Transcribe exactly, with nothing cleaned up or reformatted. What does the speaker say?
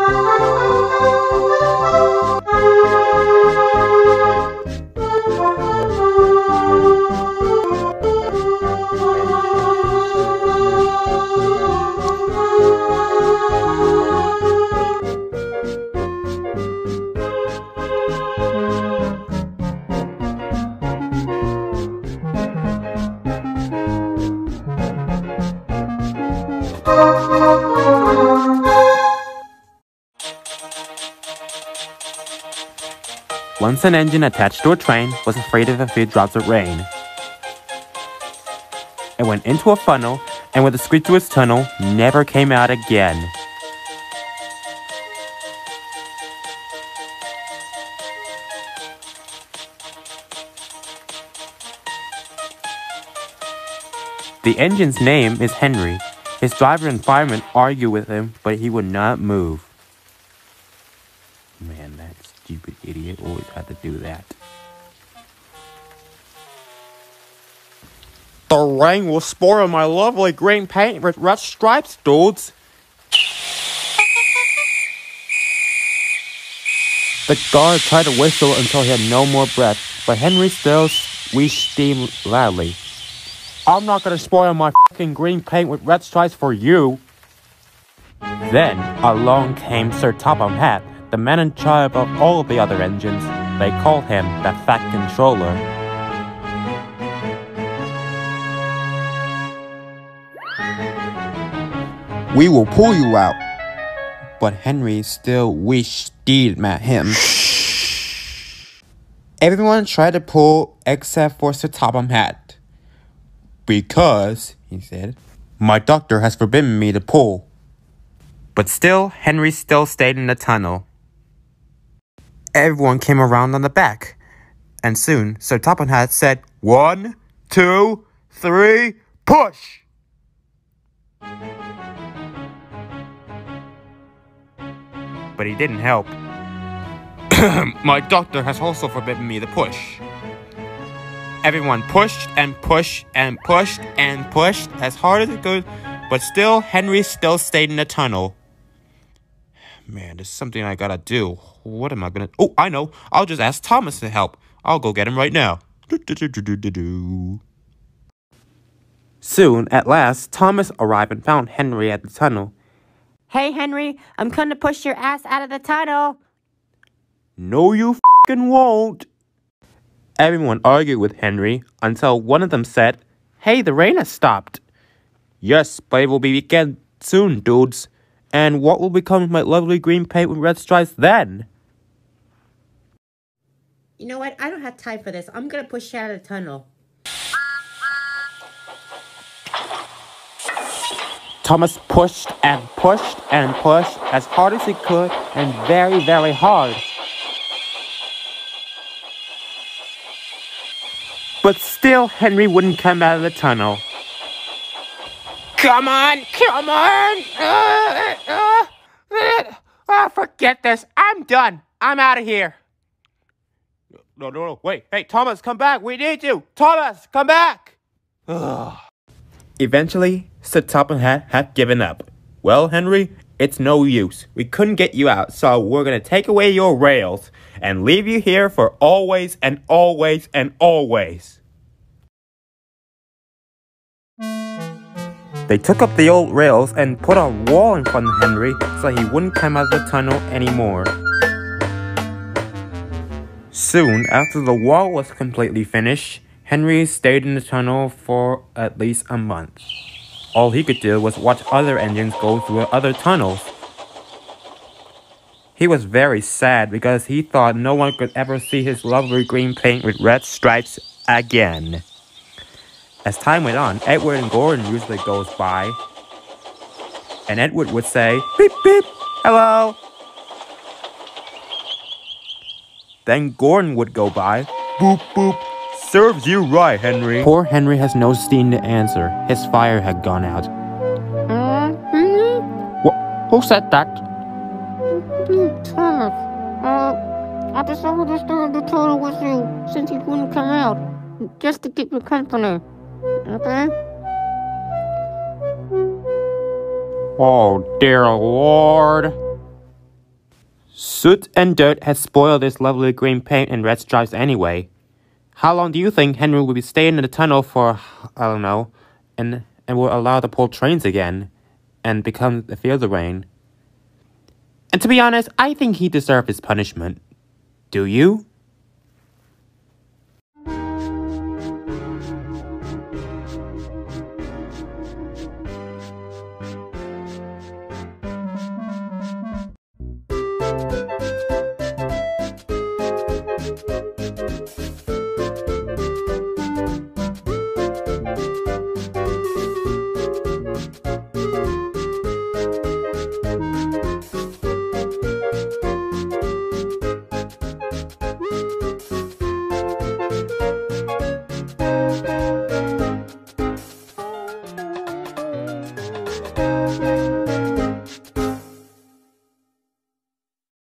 Once an engine attached to a train was afraid of a few drops of rain. It went into a funnel, and with a squeak to its tunnel, never came out again. The engine's name is Henry. His driver and fireman argue with him, but he would not move. Man, that stupid idiot always had to do that. The rain will spoil my lovely green paint with red stripes, dudes. The guard tried to whistle until he had no more breath, but Henry still wheezed steam loudly. I'm not gonna spoil my fucking green paint with red stripes for you. Then, along came Sir Topham Hatt, the man in charge of all of the other engines. They called him the Fat Controller. We will pull you out. But Henry still wished Steve at him. Everyone tried to pull except for Sir Topham Hatt. Because, he said, my doctor has forbidden me to pull. But still, Henry still stayed in the tunnel. Everyone came around on the back. And soon, Sir Topham Hatt said, one, two, three, push! But he didn't help. My doctor has also forbidden me to push. Everyone pushed and pushed and pushed and pushed as hard as it could, but still, Henry still stayed in the tunnel. Man, there's something I gotta do. What am I gonna... Oh, I know. I'll just ask Thomas to help. I'll go get him right now. Soon, at last, Thomas arrived and found Henry at the tunnel. Hey, Henry, I'm gonna push your ass out of the tunnel. No, you f***ing won't. Everyone argued with Henry until one of them said, hey, the rain has stopped. Yes, but it will be again soon, dudes. And what will become of my lovely green paint with red stripes then? You know what? I don't have time for this. I'm gonna push you out of the tunnel. Thomas pushed and pushed and pushed as hard as he could and very, very hard. But still, Henry wouldn't come out of the tunnel. Come on, come on! Uh, uh, uh, uh, forget this. I'm done. I'm out of here. No, no, no. Wait. Hey, Thomas, come back. We need you. Thomas, come back. Ugh. Eventually, Sir Topham Hatt had given up. Well, Henry, it's no use. We couldn't get you out, so we're going to take away your rails and leave you here for always and always and always. They took up the old rails and put a wall in front of Henry so he wouldn't come out of the tunnel anymore. Soon, after the wall was completely finished, Henry stayed in the tunnel for at least a month. All he could do was watch other engines go through other tunnels. He was very sad because he thought no one could ever see his lovely green paint with red stripes again. As time went on, Edward and Gordon usually goes by. And Edward would say, beep beep, hello. Then Gordon would go by, boop boop. Serves you right, Henry. Poor Henry has no steam to answer. His fire had gone out. Mm-hmm. Wh- who said that? Thomas. Uh, I decided to stay in the tunnel with you since you wouldn't come out. Just to keep you company. Okay? Oh, dear Lord. Soot and dirt had spoiled this lovely green paint and red stripes anyway. How long do you think Henry will be staying in the tunnel for, I don't know, and, and will allow to pull trains again and become the Feel the Rain? And to be honest, I think he deserved his punishment. Do you? Thank you.